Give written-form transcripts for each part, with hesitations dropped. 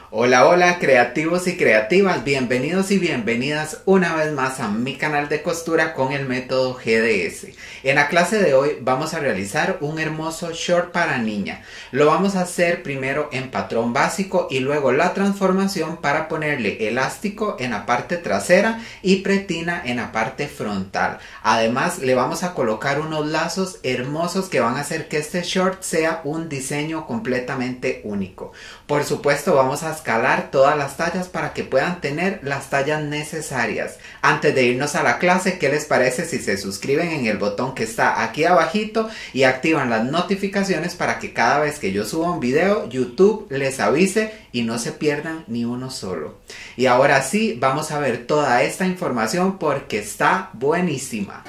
Hola, hola creativos y creativas, bienvenidos y bienvenidas una vez más a mi canal de costura con el método GDS. En la clase de hoy vamos a realizar un hermoso short para niña. Lo vamos a hacer primero en patrón básico y luego la transformación para ponerle elástico en la parte trasera y pretina en la parte frontal. Además le vamos a colocar unos lazos hermosos que van a hacer que este short sea un diseño completamente único. Por supuesto vamos a escalar todas las tallas para que puedan tener las tallas necesarias. Antes de irnos a la clase, ¿qué les parece si se suscriben en el botón que está aquí abajito y activan las notificaciones para que cada vez que yo suba un video, YouTube les avise y no se pierdan ni uno solo? Y ahora sí, vamos a ver toda esta información porque está buenísima.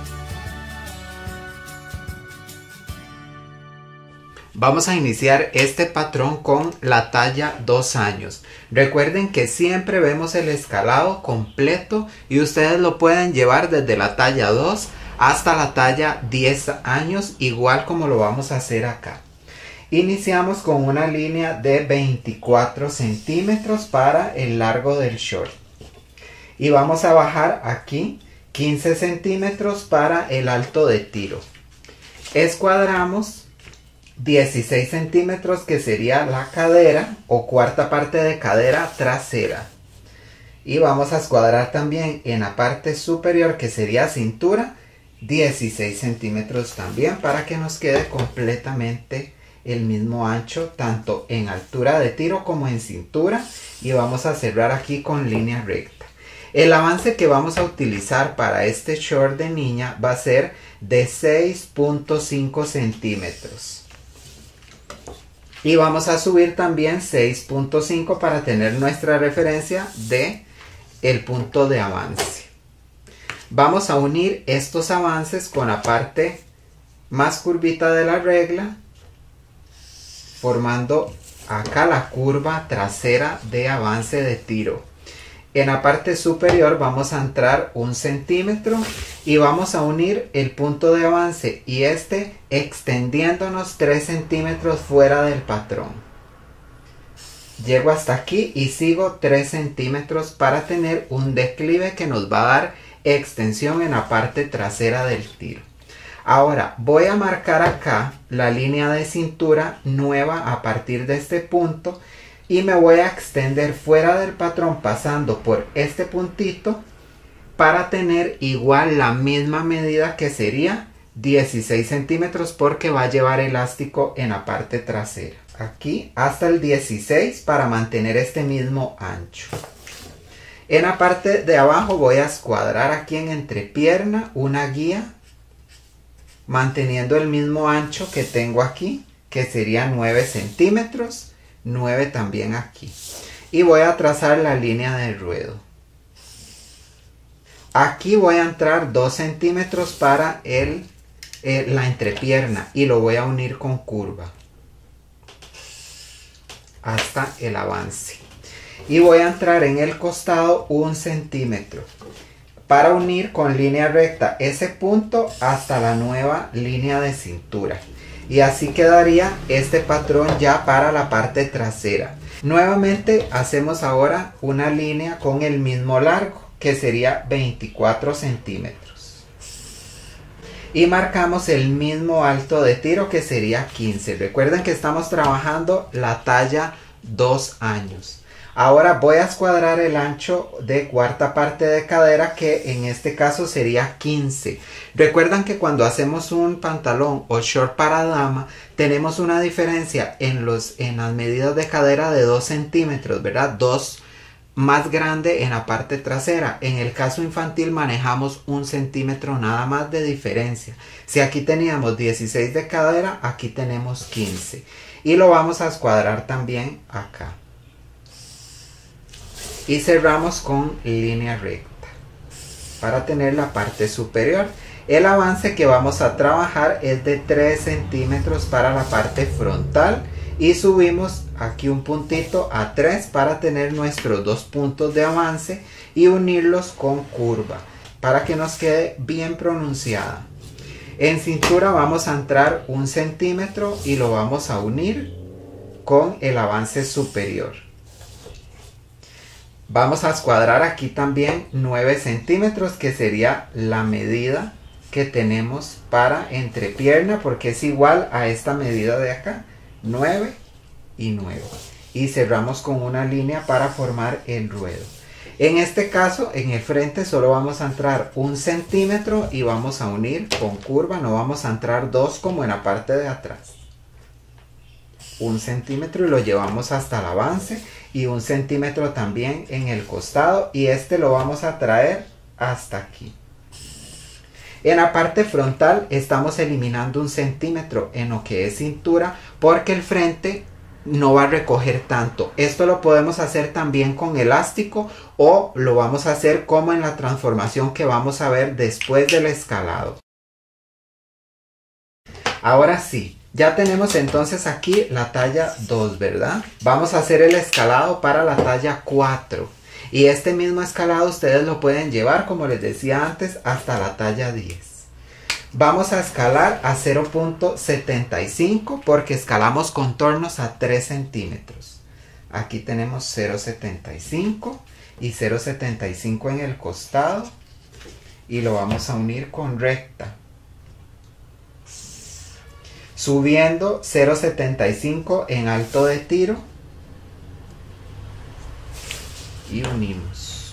Vamos a iniciar este patrón con la talla 2 años. Recuerden que siempre vemos el escalado completo y ustedes lo pueden llevar desde la talla 2 hasta la talla 10 años, igual como lo vamos a hacer acá. Iniciamos con una línea de 24 centímetros para el largo del short. Y vamos a bajar aquí 15 centímetros para el alto de tiro. Escuadramos 16 centímetros que sería la cadera o cuarta parte de cadera trasera. Y vamos a escuadrar también en la parte superior que sería cintura 16 centímetros también para que nos quede completamente el mismo ancho tanto en altura de tiro como en cintura. Y vamos a cerrar aquí con línea recta. El avance que vamos a utilizar para este short de niña va a ser de 6.5 centímetros. Y vamos a subir también 6.5 para tener nuestra referencia de el punto de avance. Vamos a unir estos avances con la parte más curvita de la regla, formando acá la curva trasera de avance de tiro. En la parte superior vamos a entrar 1 centímetro y vamos a unir el punto de avance y este extendiéndonos 3 centímetros fuera del patrón. Llego hasta aquí y sigo 3 centímetros para tener un declive que nos va a dar extensión en la parte trasera del tiro. Ahora voy a marcar acá la línea de cintura nueva a partir de este punto. Y me voy a extender fuera del patrón pasando por este puntito para tener igual la misma medida que sería 16 centímetros porque va a llevar elástico en la parte trasera. Aquí hasta el 16 para mantener este mismo ancho. En la parte de abajo voy a escuadrar aquí en entrepierna una guía manteniendo el mismo ancho que tengo aquí, que sería 9 centímetros. 9 también aquí y voy a trazar la línea de ruedo. Aquí voy a entrar 2 centímetros para la entrepierna y lo voy a unir con curva hasta el avance y voy a entrar en el costado 1 centímetro para unir con línea recta ese punto hasta la nueva línea de cintura. Y así quedaría este patrón ya para la parte trasera. Nuevamente hacemos ahora una línea con el mismo largo, que sería 24 centímetros. Y marcamos el mismo alto de tiro, que sería 15. Recuerden que estamos trabajando la talla 2 años. Ahora voy a escuadrar el ancho de cuarta parte de cadera, que en este caso sería 15. Recuerdan que cuando hacemos un pantalón o short para dama tenemos una diferencia en las medidas de cadera de 2 centímetros, ¿verdad? 2 más grande en la parte trasera. En el caso infantil manejamos 1 centímetro nada más de diferencia. Si aquí teníamos 16 de cadera, aquí tenemos 15. Y lo vamos a escuadrar también acá. Y cerramos con línea recta para tener la parte superior. El avance que vamos a trabajar es de 3 centímetros para la parte frontal y subimos aquí un puntito a 3 para tener nuestros 2 puntos de avance y unirlos con curva para que nos quede bien pronunciada. En cintura vamos a entrar 1 centímetro y lo vamos a unir con el avance superior. Vamos a escuadrar aquí también 9 centímetros, que sería la medida que tenemos para entrepierna, porque es igual a esta medida de acá, 9 y 9. Y cerramos con una línea para formar el ruedo. En este caso, en el frente solo vamos a entrar 1 centímetro y vamos a unir con curva, no vamos a entrar 2 como en la parte de atrás. 1 centímetro y lo llevamos hasta el avance, y 1 centímetro también en el costado, y este lo vamos a traer hasta aquí. En la parte frontal estamos eliminando 1 centímetro en lo que es cintura, porque el frente no va a recoger tanto. Esto lo podemos hacer también con elástico, o lo vamos a hacer como en la transformación que vamos a ver después del escalado. Ahora sí, ya tenemos entonces aquí la talla 2, ¿verdad? Vamos a hacer el escalado para la talla 4. Y este mismo escalado ustedes lo pueden llevar, como les decía antes, hasta la talla 10. Vamos a escalar a 0.75 porque escalamos contornos a 3 centímetros. Aquí tenemos 0.75 y 0.75 en el costado. Y lo vamos a unir con recta. Subiendo 0.75 en alto de tiro. Y unimos.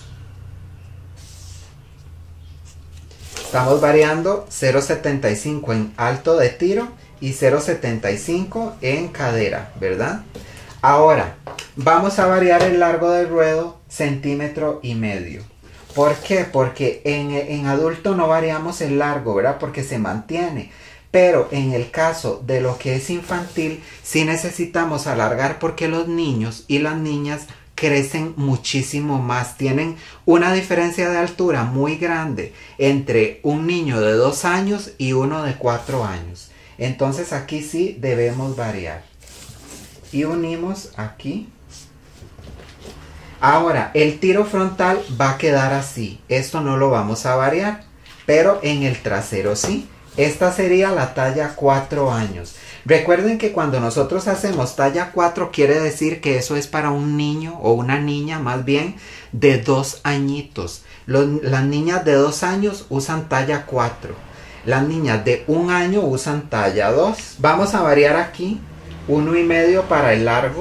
Estamos variando 0.75 en alto de tiro y 0.75 en cadera, ¿verdad? Ahora, vamos a variar el largo del ruedo 1,5 centímetros. ¿Por qué? Porque en adulto no variamos el largo, ¿verdad? Porque se mantiene. Pero en el caso de lo que es infantil, sí necesitamos alargar, porque los niños y las niñas crecen muchísimo más. Tienen una diferencia de altura muy grande entre un niño de 2 años y uno de 4 años. Entonces aquí sí debemos variar. Y unimos aquí. Ahora, el tiro frontal va a quedar así. Esto no lo vamos a variar, pero en el trasero sí. Esta sería la talla 4 años. Recuerden que cuando nosotros hacemos talla 4 quiere decir que eso es para un niño o una niña más bien de 2 añitos. Las niñas de 2 años usan talla 4. Las niñas de 1 año usan talla 2. Vamos a variar aquí 1,5 para el largo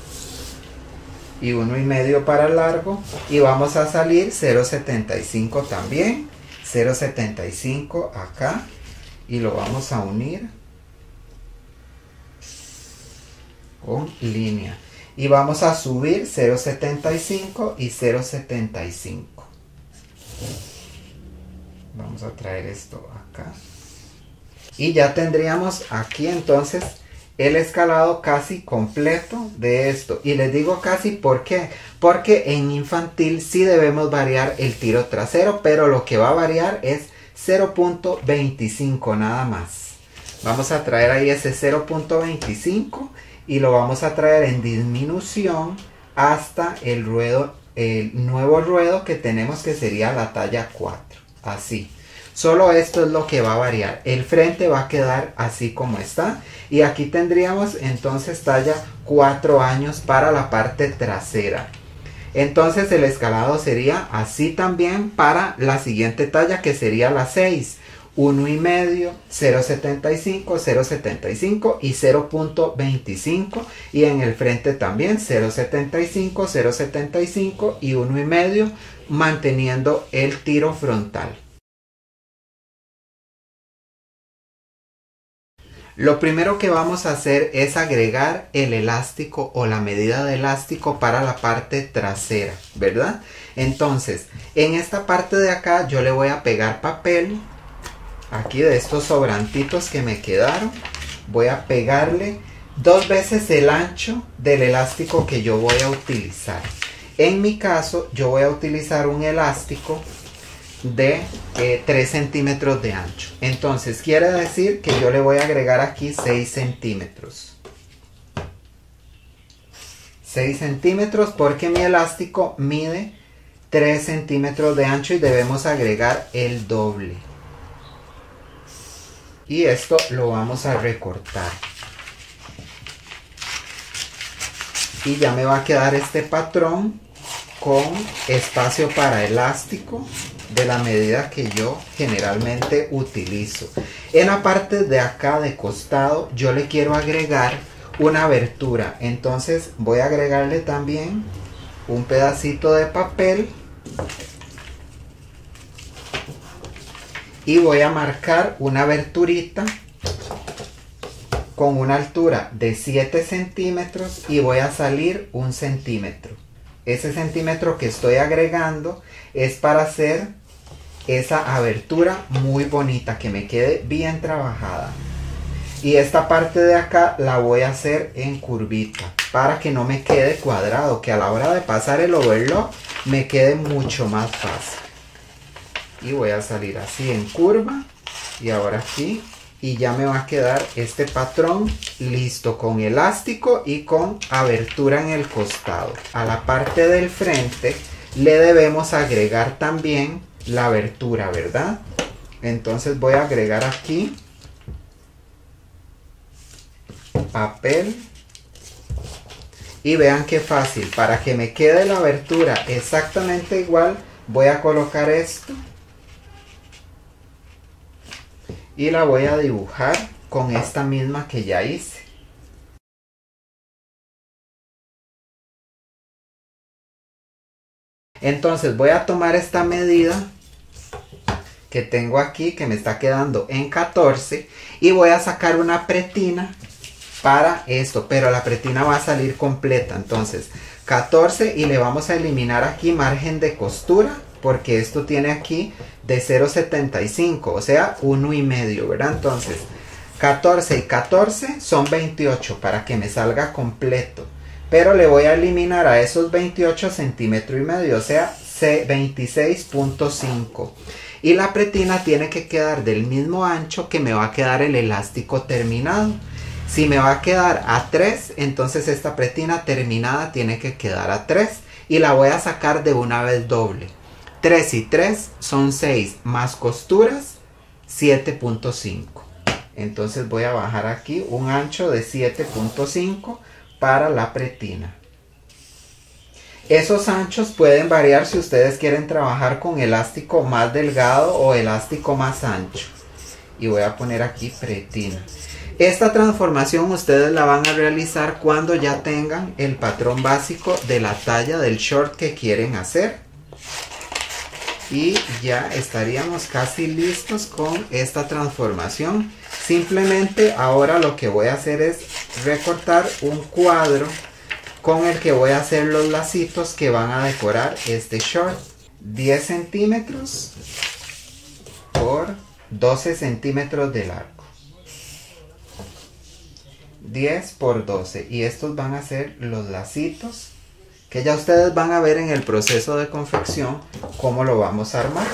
y 1,5 para el largo, y vamos a salir 0.75 también, 0.75 acá, y lo vamos a unir con línea, y vamos a subir 0.75 y 0.75. Vamos a traer esto acá y ya tendríamos aquí entonces el escalado casi completo de esto. Y les digo casi, ¿por qué? Porque en infantil sí debemos variar el tiro trasero, pero lo que va a variar es 0.25 nada más. Vamos a traer ahí ese 0.25 y lo vamos a traer en disminución hasta el ruedo, el nuevo ruedo que tenemos, que sería la talla 4. Así. Solo esto es lo que va a variar. El frente va a quedar así como está. Y aquí tendríamos entonces talla 4 años para la parte trasera. Entonces el escalado sería así también para la siguiente talla, que sería la 6. 1,5, 0.75, 0.75 y 0.25. Y en el frente también 0.75, 0.75 y 1,5, manteniendo el tiro frontal. Lo primero que vamos a hacer es agregar el elástico o la medida de elástico para la parte trasera, ¿verdad? Entonces, en esta parte de acá yo le voy a pegar papel, aquí de estos sobrantitos que me quedaron, voy a pegarle 2 veces el ancho del elástico que yo voy a utilizar. En mi caso, yo voy a utilizar un elástico de 3 centímetros de ancho. Entonces quiere decir que yo le voy a agregar aquí 6 centímetros. 6 centímetros porque mi elástico mide 3 centímetros de ancho y debemos agregar el doble. Y esto lo vamos a recortar. Y ya me va a quedar este patrón con espacio para elástico de la medida que yo generalmente utilizo. En la parte de acá de costado yo le quiero agregar una abertura, entonces voy a agregarle también un pedacito de papel y voy a marcar una aberturita con una altura de 7 centímetros y voy a salir 1 centímetro. Ese centímetro que estoy agregando es para hacer esa abertura muy bonita, que me quede bien trabajada. Y esta parte de acá la voy a hacer en curvita para que no me quede cuadrado, que a la hora de pasar el overlock me quede mucho más fácil. Y voy a salir así en curva y ahora aquí, y ya me va a quedar este patrón listo con elástico y con abertura en el costado. A la parte del frente le debemos agregar también la abertura, ¿verdad? Entonces voy a agregar aquí papel y vean qué fácil. Para que me quede la abertura exactamente igual, voy a colocar esto y la voy a dibujar con esta misma que ya hice. Entonces voy a tomar esta medida que tengo aquí, que me está quedando en 14, y voy a sacar una pretina para esto, pero la pretina va a salir completa. Entonces 14, y le vamos a eliminar aquí margen de costura, porque esto tiene aquí de 0,75, o sea 1,5, ¿verdad? Entonces 14 y 14 son 28 para que me salga completo, pero le voy a eliminar a esos 28 centímetros y medio, o sea 26,5. Y la pretina tiene que quedar del mismo ancho que me va a quedar el elástico terminado. Si me va a quedar a 3, entonces esta pretina terminada tiene que quedar a 3 y la voy a sacar de una vez doble. 3 y 3 son 6, más costuras 7,5. Entonces voy a bajar aquí un ancho de 7,5 para la pretina. Esos anchos pueden variar si ustedes quieren trabajar con elástico más delgado o elástico más ancho. Y voy a poner aquí pretina. Esta transformación ustedes la van a realizar cuando ya tengan el patrón básico de la talla del short que quieren hacer. Y ya estaríamos casi listos con esta transformación. Simplemente ahora lo que voy a hacer es recortar un cuadro con el que voy a hacer los lacitos que van a decorar este short. 10 centímetros por 12 centímetros de largo. 10 por 12, y estos van a ser los lacitos que ya ustedes van a ver en el proceso de confección cómo lo vamos a armar.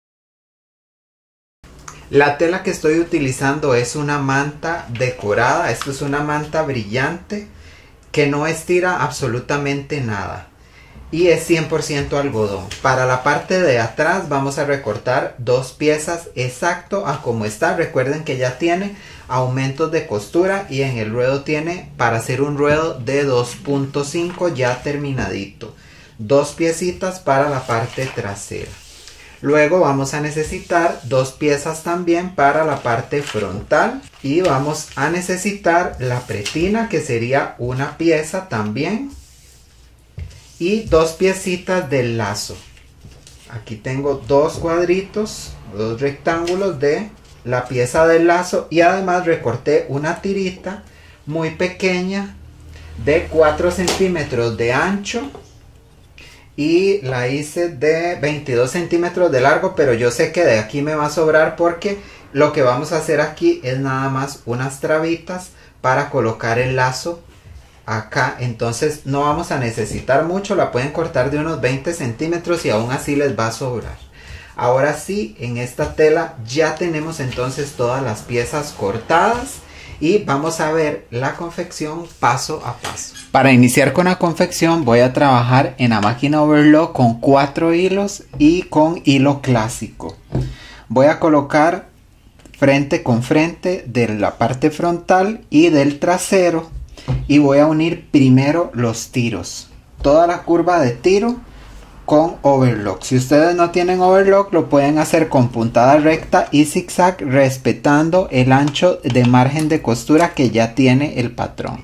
La tela que estoy utilizando es una manta decorada. Esto es una manta brillante que no estira absolutamente nada y es 100% algodón. Para la parte de atrás vamos a recortar 2 piezas exacto a como está. Recuerden que ya tiene aumentos de costura y en el ruedo tiene para hacer un ruedo de 2,5 ya terminadito. 2 piecitas para la parte trasera. Luego vamos a necesitar 2 piezas también para la parte frontal y vamos a necesitar la pretina, que sería una pieza también, y 2 piecitas del lazo. Aquí tengo 2 cuadritos, 2 rectángulos de la pieza del lazo, y además recorté una tirita muy pequeña de 4 centímetros de ancho y la hice de 22 centímetros de largo, pero yo sé que de aquí me va a sobrar porque lo que vamos a hacer aquí es nada más unas trabitas para colocar el lazo acá. Entonces no vamos a necesitar mucho, la pueden cortar de unos 20 centímetros y aún así les va a sobrar. Ahora sí, en esta tela ya tenemos entonces todas las piezas cortadas y vamos a ver la confección paso a paso. Para iniciar con la confección voy a trabajar en la máquina overlock con 4 hilos y con hilo clásico. Voy a colocar frente con frente de la parte frontal y del trasero y voy a unir primero los tiros. Toda la curva de tiro con overlock. Si ustedes no tienen overlock, lo pueden hacer con puntada recta y zigzag, respetando el ancho de margen de costura que ya tiene el patrón.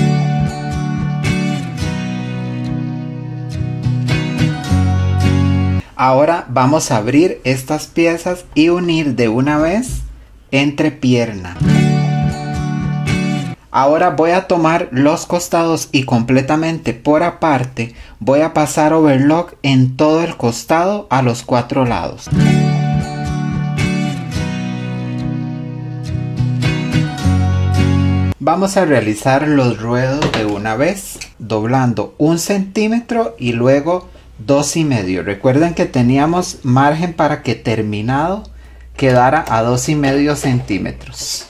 Ahora vamos a abrir estas piezas y unir de una vez entrepierna. Ahora voy a tomar los costados y completamente por aparte voy a pasar overlock en todo el costado a los 4 lados. Vamos a realizar los ruedos de una vez, doblando 1 centímetro y luego 2,5. Recuerden que teníamos margen para que terminado quedara a 2,5 centímetros.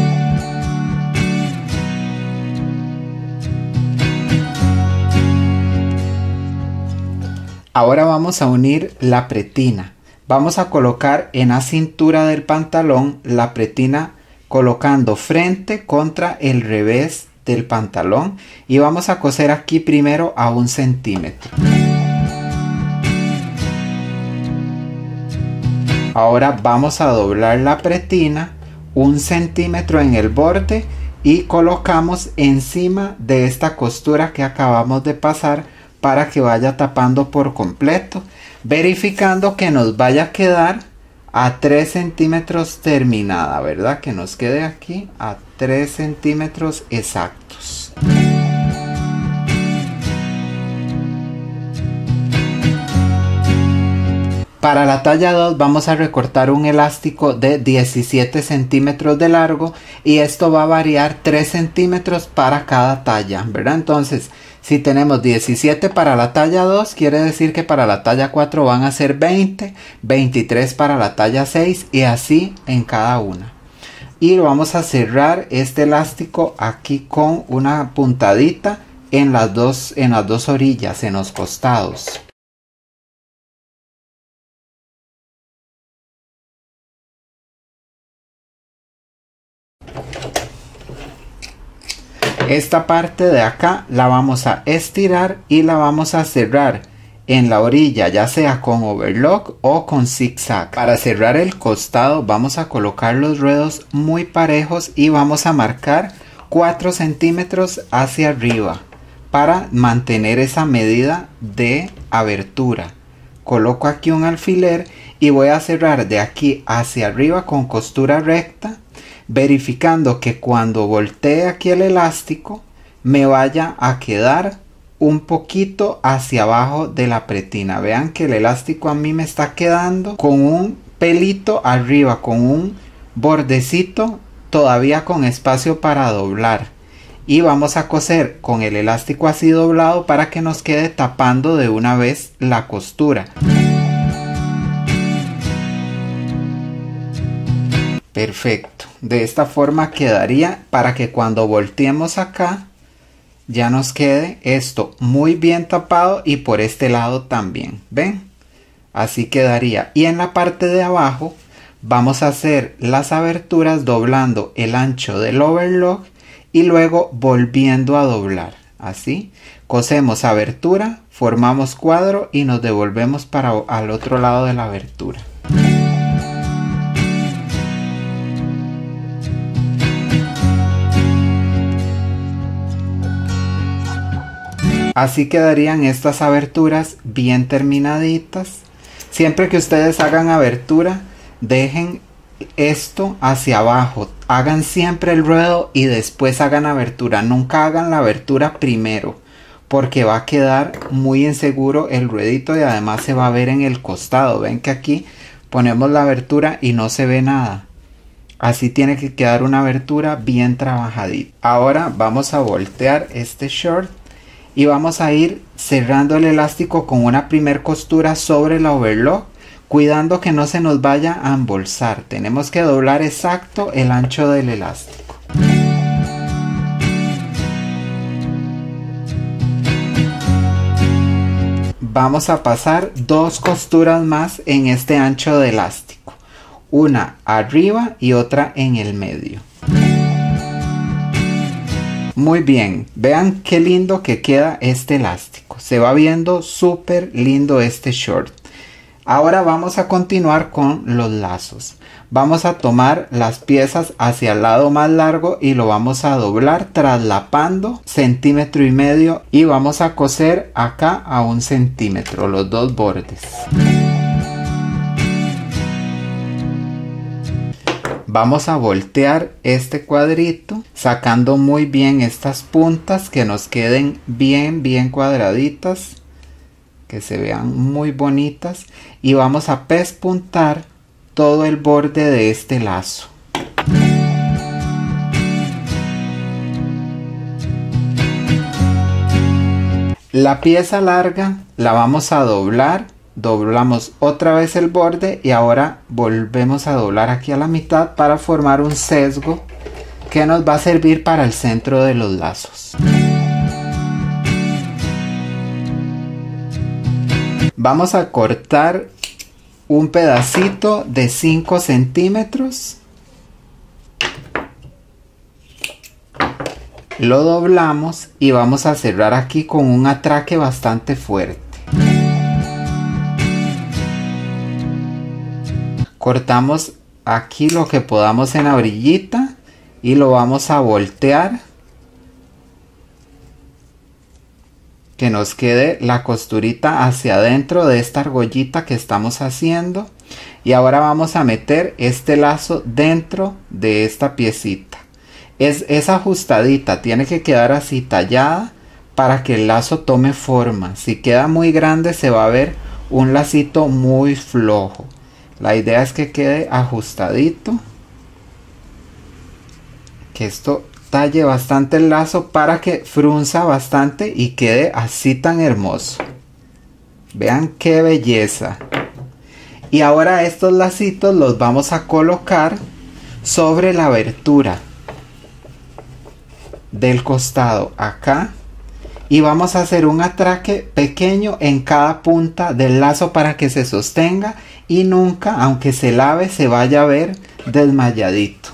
Ahora vamos a unir la pretina. Vamos a colocar en la cintura del pantalón la pretina colocando frente contra el revés del pantalón y vamos a coser aquí primero a 1 centímetro. Ahora vamos a doblar la pretina 1 centímetro en el borde y colocamos encima de esta costura que acabamos de pasar para que vaya tapando por completo, verificando que nos vaya a quedar a 3 centímetros terminada, ¿verdad? Que nos quede aquí a 3 centímetros exactos. Para la talla 2 vamos a recortar un elástico de 17 centímetros de largo y esto va a variar 3 centímetros para cada talla, ¿verdad? Entonces, si tenemos 17 para la talla 2, quiere decir que para la talla 4 van a ser 20, 23 para la talla 6 y así en cada una. Y vamos a cerrar este elástico aquí con una puntadita en las dos orillas, en los costados. Esta parte de acá la vamos a estirar y la vamos a cerrar en la orilla, ya sea con overlock o con zigzag. Para cerrar el costado vamos a colocar los ruedos muy parejos y vamos a marcar 4 centímetros hacia arriba para mantener esa medida de abertura. Coloco aquí un alfiler y voy a cerrar de aquí hacia arriba con costura recta, verificando que cuando voltee aquí el elástico me vaya a quedar un poquito hacia abajo de la pretina. Vean que el elástico a mí me está quedando con un pelito arriba, con un bordecito todavía con espacio para doblar. Y vamos a coser con el elástico así doblado para que nos quede tapando de una vez la costura. Perfecto, de esta forma quedaría para que cuando volteemos acá ya nos quede esto muy bien tapado y por este lado también, ¿ven? Así quedaría. Y en la parte de abajo vamos a hacer las aberturas doblando el ancho del overlock y luego volviendo a doblar. Así, cosemos abertura, formamos cuadro y nos devolvemos para al otro lado de la abertura. Así quedarían estas aberturas bien terminaditas. Siempre que ustedes hagan abertura, dejen esto hacia abajo. Hagan siempre el ruedo y después hagan abertura. Nunca hagan la abertura primero, porque va a quedar muy inseguro el ruedito y además se va a ver en el costado. Ven que aquí ponemos la abertura y no se ve nada. Así tiene que quedar una abertura bien trabajadita. Ahora vamos a voltear este short y vamos a ir cerrando el elástico con una primer costura sobre la overlock, cuidando que no se nos vaya a embolsar. Tenemos que doblar exacto el ancho del elástico. Vamos a pasar 2 costuras más en este ancho de elástico, una arriba y otra en el medio. Muy bien, vean qué lindo que queda este elástico. Se va viendo súper lindo este short. Ahora vamos a continuar con los lazos. Vamos a tomar las piezas hacia el lado más largo y lo vamos a doblar traslapando 1,5 centímetros y vamos a coser acá a 1 centímetro los dos bordes. Vamos a voltear este cuadrito sacando muy bien estas puntas que nos queden bien cuadraditas, que se vean muy bonitas, y vamos a pespuntar todo el borde de este lazo. La pieza larga la vamos a doblar, doblamos otra vez el borde y ahora volvemos a doblar aquí a la mitad para formar un sesgo que nos va a servir para el centro de los lazos. Vamos a cortar un pedacito de 5 centímetros. Lo doblamos y vamos a cerrar aquí con un atraque bastante fuerte. Cortamos aquí lo que podamos en la orillita y lo vamos a voltear, que nos quede la costurita hacia adentro de esta argollita que estamos haciendo. Y ahora vamos a meter este lazo dentro de esta piecita. Es ajustadita, tiene que quedar así tallada para que el lazo tome forma. Si queda muy grande se va a ver un lacito muy flojo. La idea es que quede ajustadito, que esto talle bastante el lazo para que frunza bastante y quede así tan hermoso. Vean qué belleza. Y ahora estos lacitos los vamos a colocar sobre la abertura del costado acá y vamos a hacer un atraque pequeño en cada punta del lazo para que se sostenga y nunca, aunque se lave, se vaya a ver desmayadito.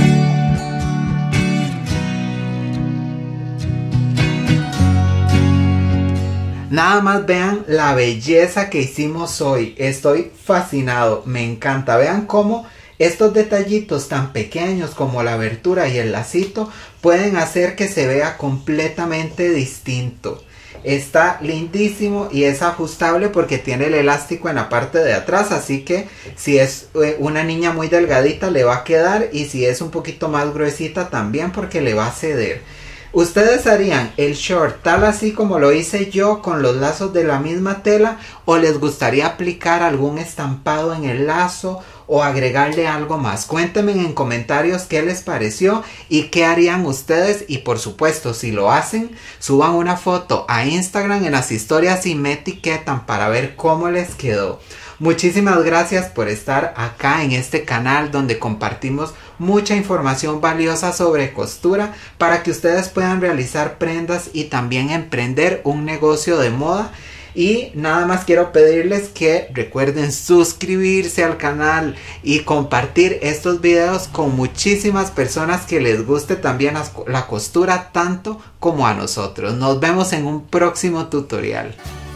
Nada más vean la belleza que hicimos hoy. Estoy fascinado, me encanta. Vean cómo estos detallitos tan pequeños como la abertura y el lacito pueden hacer que se vea completamente distinto. Está lindísimo y es ajustable porque tiene el elástico en la parte de atrás, así que si es una niña muy delgadita le va a quedar, y si es un poquito más gruesita también, porque le va a ceder. ¿Ustedes harían el short tal así como lo hice yo con los lazos de la misma tela, o les gustaría aplicar algún estampado en el lazo o agregarle algo más? Cuéntenme en comentarios qué les pareció y qué harían ustedes, y por supuesto, si lo hacen, suban una foto a Instagram en las historias y me etiquetan para ver cómo les quedó. Muchísimas gracias por estar acá en este canal donde compartimos mucha información valiosa sobre costura para que ustedes puedan realizar prendas y también emprender un negocio de moda. Y nada más quiero pedirles que recuerden suscribirse al canal y compartir estos videos con muchísimas personas que les guste también la costura tanto como a nosotros. Nos vemos en un próximo tutorial.